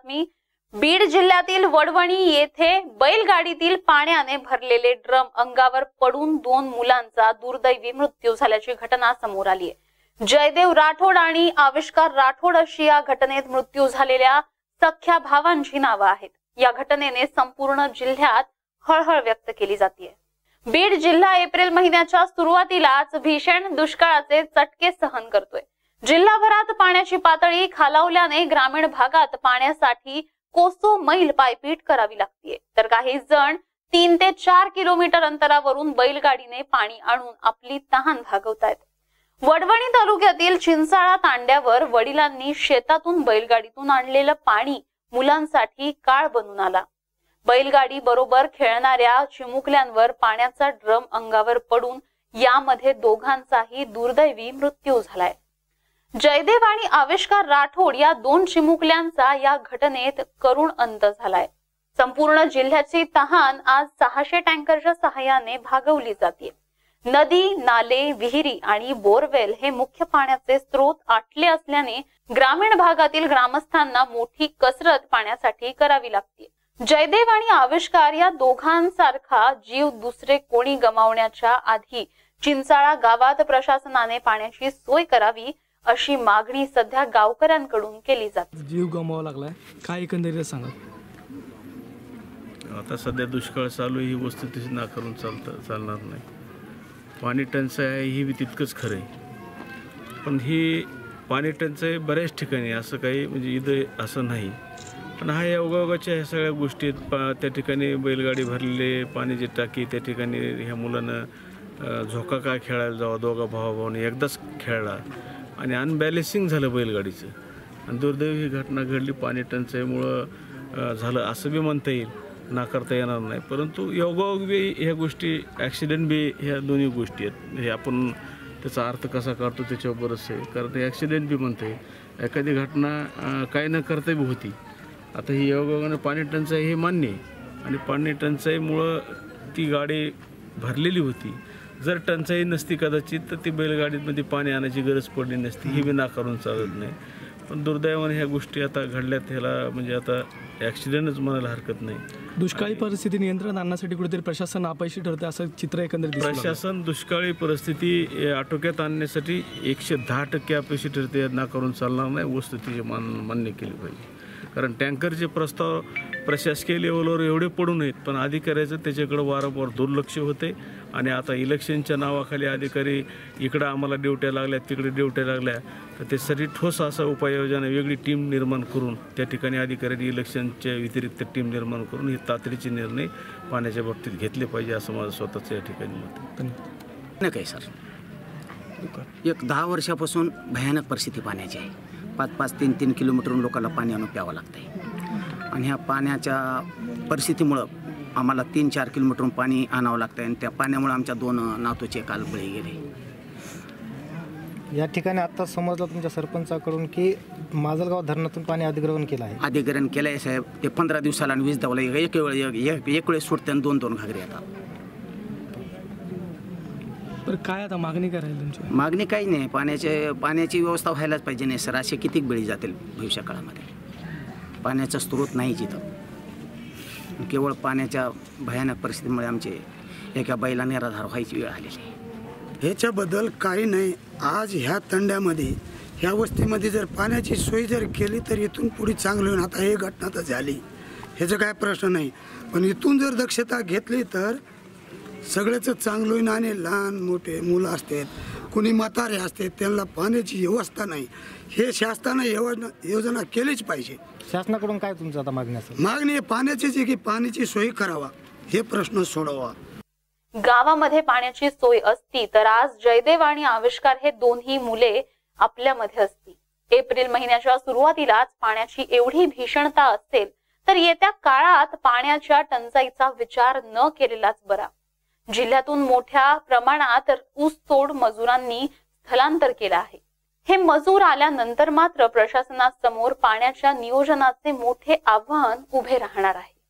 बातमी बीड जिल्ह्यातील वडवणी येथे बैलगाडीतील पाण्याने भरलेले ड्रम अंगावर पडून 2 मुलांचा दुर्दैवी मृत्यू झाल्याची घटना समोर आली आहे। जयदेव राठोड आणि आविष्कार राठोड अशी या घटनेत मृत्यू झालेल्या सख्या भावांची नावे आहेत। या घटनेने संपूर्ण जिल्ह्यात हळहळ व्यक्त केली जाते। बीड जिल्हा एप्रिल महिन्याच्या सुरुवातीलाच भीषण दुष्काळाचे चटके सहन करतोय। जिल्हाभरात पाण्याची पातळी खालावल्याने ग्रामीण भागात पाण्यासाठी कोसो मैल पायपीट करावी लागते, तर काही जण 3 ते 4 किलोमीटर अंतरावरून बैलगाडीने पाणी आणून आपली तहान भागवतायत। वडवणी तालुक्यातील चिंचाळा तांड्यावर वडिलांनी शेतातून बैलगाडीतून आणलेलं पाणी मुलांसाठी काळ बनून आला। बैलगाडी बरोबर खेळणाऱ्या चिमुकल्यांवर पाण्याचा ड्रम अंगावर पडून यामध्ये दोघांचाही दुर्दैवी मृत्यू झालाय। जयदेव आणि आविष्कार राठोड या 2 चिमुकल्यांचा या घटनेत करुण अंत झालाय। संपूर्ण जिल्ह्याची तहान आज 600 टँकरच्या सहाय्याने भागवली जाते। नदी, नाले, विहिरी आणि बोरवेल हे मुख्य पाण्याचे स्रोत आटले असल्याने ग्रामीण भागातील ग्रामस्थांना मोठी कसरत पाण्यासाठी करावी लागते। जयदेव आणि आविष्कार या दोघांसारखा जीव दुसरे कोणी गमावण्याच्या आधी चिंचाळा गावात प्रशासनाने पाण्याची सोय करावी अशी मागणी सध्या गावकऱ्यांकडून केली जाते। जीव गमावा लागलाय, काय एकंदरीत सांगा? आता सध्या दुष्काळ चालू, ही वस्तुस्थिती नाकारून चालणार नाही। पाणी टंचाई आहे ही बी तितकंच खरं आहे, पण ही पाणी टंचाई बऱ्याच ठिकाणी असं काही म्हणजे इथं असं नाही। पण हा या उगावाच्या ह्या सगळ्या गोष्टी त्या ठिकाणी बैलगाडी भरलेले पाण्याची टाकी, त्या ठिकाणी ह्या मुलानं झोका काय खेळायला जावं, दोघा भावाभावाने एकदाच खेळला आणि अनबॅलेन्सिंग झालं बैलगाडीचं आणि दुर्दैवी ही घटना घडली। पाणी टंचाईमुळं झालं असं बी म्हणता येईल, नाकारता येणार नाही। परंतु योगायोग बी ह्या गोष्टी, ॲक्सिडेंट बी ह्या दोन्ही गोष्टी आहेत। हे आपण त्याचा अर्थ कसा काढतो त्याच्यावर बरंच आहे, कारण ते ॲक्सिडेंट बी म्हणता येईल। एखादी घटना काय न करता बी होती। आता ही योगायोगानं पाणी टंचाई हे मान्य आहे आणि पाणी टंचाईमुळं ती गाडी भरलेली होती। जर टंचाई नसती कदाचित तर ती बैलगाडीमध्ये पाणी आणायची गरज पडली नसती, ही बी नाकारून चालत नाही। पण दुर्दैवाने ह्या गोष्टी आता घडल्यात, ह्याला म्हणजे आता ॲक्सिडेंटच म्हणायला हरकत नाही। दुष्काळी परिस्थिती नियंत्रण आणण्यासाठी कुठेतरी प्रशासन अपयशी ठरते असं चित्र एकंदरीत प्रशासन दुष्काळी परिस्थिती आटोक्यात आणण्यासाठी 110% अपयशी ठरते, नाकारून चालणार नाही। वस्तुस्थिती मान्य केली पाहिजे, कारण टँकरचे प्रस्ताव प्रशासकीय लेवलवर एवढे पडून आहेत, पण अधिकाऱ्याचं त्याच्याकडे वारंवार दुर्लक्ष होते आणि आता इलेक्शनच्या नावाखाली अधिकारी इकडं आम्हाला ड्युट्या लागल्या, तिकडे ड्युट्या लागल्या, तर त्यासाठी ठोस असा उपाययोजना, वेगळी टीम निर्माण करून त्या ठिकाणी अधिकाऱ्यांनी इलेक्शनच्या व्यतिरिक्त टीम निर्माण करून हे तातडीचे निर्णय पाण्याच्या बाबतीत घेतले पाहिजे असं माझं स्वतःचं या ठिकाणी मत आहे। नाही सर, एक 10 वर्षापासून भयानक परिस्थिती पाण्याची आहे। 5-5, 3-3 किलोमीटरहून लोकांना पाणी आणून प्यावं लागतं आहे आणि ह्या पाण्याच्या परिस्थितीमुळं आम्हाला 3-4 किलोमीटरहून पाणी आणावं लागतं आहे आणि त्या पाण्यामुळे आमच्या 2 नातूचे काल बळी गेले। या ठिकाणी आता समजलं तुमच्या सरपंचाकडून की माजलगाव धरणातून पाणी अधिग्रहण केलं आहे? अधिग्रहण केलं आहे साहेब, ते 15 दिवसाला आणि 20 दिवसाला एक वेळेस सुटते आणि 2-2 घागरी येतात। तर काय आता मागणी करायला तुमची? मागणी काही नाही, पाण्याची व्यवस्था व्हायलाच पाहिजे। नाही सर, असे किती बळी जातील भविष्य काळामध्ये? पाण्याचा स्रोत नाही जिथं, केवळ पाण्याच्या भयानक परिस्थितीमुळे आमचे एका बैला निराधार व्हायची वेळ आलेली आहे। ह्याच्याबद्दल काही नाही। आज ह्या तंड्यामध्ये, ह्या वस्तीमध्ये जर पाण्याची सोय जर केली तर इथून पुढे चांगलं होईल। आता हे घटना तर झाली, ह्याचा काय प्रश्न नाही, पण इथून जर दक्षता घेतली तर सगळ्याच चांगलं होईल। आणि लहान मोठे मुलं असतात, कुणी म्हातारे असतात, त्यांना पाण्याची व्यवस्था नाही, हे शासनाने योजना केलीच पाहिजे। शासनाकडून काय तुमचं आता मागणी असेल? मागणी पाण्याचीच आहे की पाण्याची सोय करावा, हे प्रश्न सोडवा। गावामध्ये पाण्याची सोय असती तर आज जयदेव आणि आविष्कार हे दोन्ही मुले आपल्यामध्ये असती। एप्रिल महिन्याच्या सुरुवातीलाच पाण्याची एवढी भीषणता असेल तर येत्या काळात पाण्याच्या टंचाईचा विचार न केलेलाच बरा। जिल्ह्यातून मोठ्या प्रमाणात ऊसतोड मजुरांनी स्थलांतर केलं आहे। हे मजूर आल्यानंतर मात्र प्रशासनासमोर पाण्याच्या नियोजनाचे मोठे आव्हान उभे राहणार आहे।